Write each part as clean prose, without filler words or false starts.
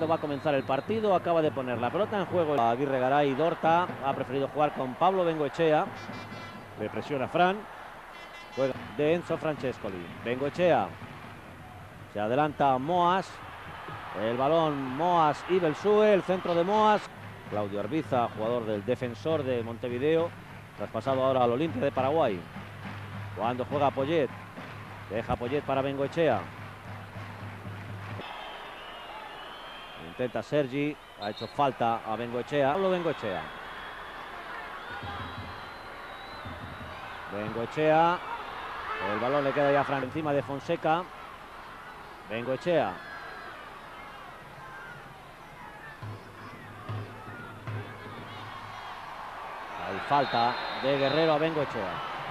Va a comenzar el partido, acaba de poner la pelota en juego. Aguirre Garay Dorta ha preferido jugar con Pablo Bengoechea. Le presiona Fran. Juega de Enzo Francescoli. Bengoechea. Se adelanta Moas. El balón Moas y Belsue. El centro de Moas. Claudio Arbiza, jugador del Defensor de Montevideo. Traspasado ahora al Olimpia de Paraguay. Cuando juega Poyet. Deja Poyet para Bengoechea. Intenta Sergi, ha hecho falta a Bengoechea. Pablo Bengoechea. Bengoechea. El balón le queda ya Fran encima de Fonseca. Bengoechea. Hay falta de Guerrero a Bengoechea.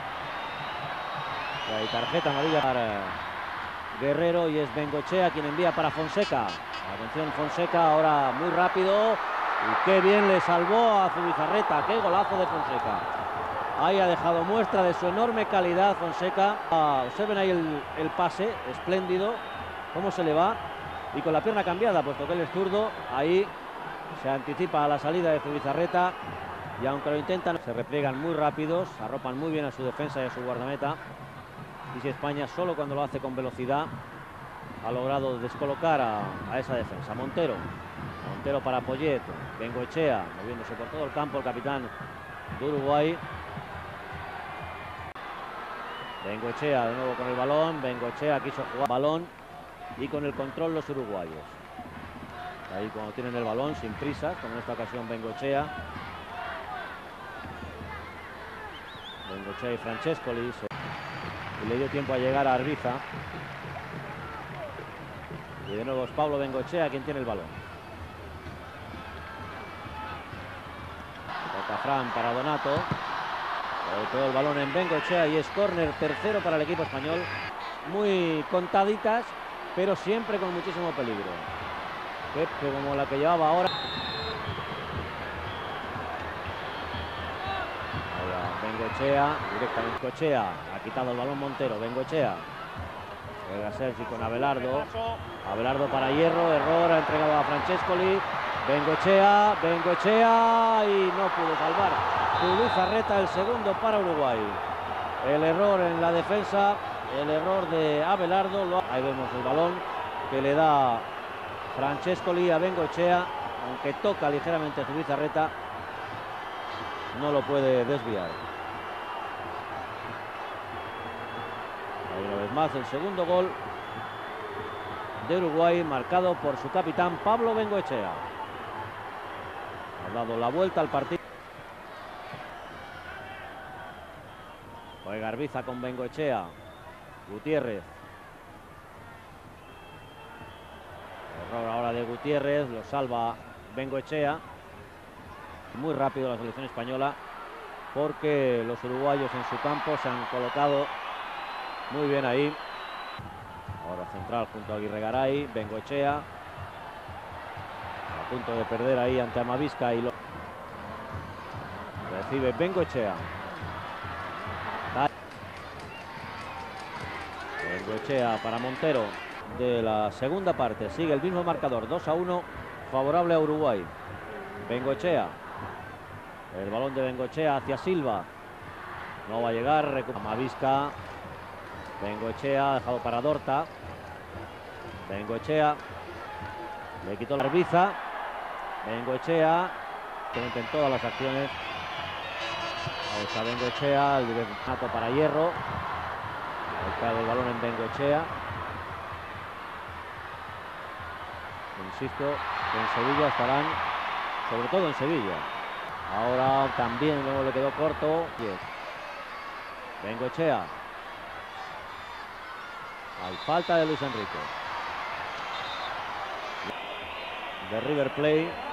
Hay tarjeta amarilla para Guerrero y es Bengoechea quien envía para Fonseca. Atención Fonseca, ahora muy rápido. Y qué bien le salvó a Zubizarreta. Qué golazo de Fonseca. Ahí ha dejado muestra de su enorme calidad Fonseca. Observen ahí el pase, espléndido. Cómo se le va. Y con la pierna cambiada, puesto que él es zurdo. Ahí se anticipa a la salida de Zubizarreta. Y aunque lo intentan, se repliegan muy rápidos. Arropan muy bien a su defensa y a su guardameta. Y si España solo cuando lo hace con velocidad ha logrado descolocar a esa defensa. Montero para Poyet. Bengoechea moviéndose por todo el campo, el capitán de Uruguay. Bengoechea de nuevo con el balón. Bengoechea quiso jugar balón y con el control los uruguayos. Ahí cuando tienen el balón sin prisas, como en esta ocasión Bengoechea. Bengoechea y Francescoli. Y le dio tiempo a llegar a Arbiza. Y de nuevo es Pablo Bengoechea quien tiene el balón. Toca Fran para Donato. Todo el balón en Bengoechea y es córner tercero para el equipo español. Muy contaditas, pero siempre con muchísimo peligro. Como la que llevaba ahora. Bengoechea, directamente Bengoechea. Ha quitado el balón Montero. Bengoechea. Juega Sergi con Abelardo. Abelardo para Hierro. Error. Ha entregado a Francescoli. Bengoechea. Y no pudo salvar. Zubizarreta el segundo para Uruguay. El error en la defensa. El error de Abelardo. Ahí vemos el balón que le da Francescoli a Bengoechea. Aunque toca ligeramente Zubizarreta, no lo puede desviar. Ahí una vez más el segundo gol de Uruguay, marcado por su capitán Pablo Bengoechea. Ha dado la vuelta al partido. Juega Arbiza con Bengoechea. Gutiérrez. Error ahora de Gutiérrez, lo salva Bengoechea. Muy rápido la selección española porque los uruguayos en su campo se han colocado muy bien ahí. Ahora central junto a Aguirre Garay. Bengoechea a punto de perder ahí ante Amavisca y lo recibe Bengoechea. Bengoechea para Montero. De la segunda parte sigue el mismo marcador, 2-1 favorable a Uruguay. Bengoechea. El balón de Bengoechea hacia Silva. No va a llegar. Recupera Amavisca. Bengoechea dejado para Dorta. Bengoechea. Le quitó la Arbiza. Bengoechea. Que en todas las acciones. Ahí está Bengoechea. El directo para Hierro. Ahí cae el balón en Bengoechea. Insisto que en Sevilla estarán, sobre todo en Sevilla. Ahora también luego le quedó corto. Bengoechea. Hay falta de Luis Enrique. De River Plate.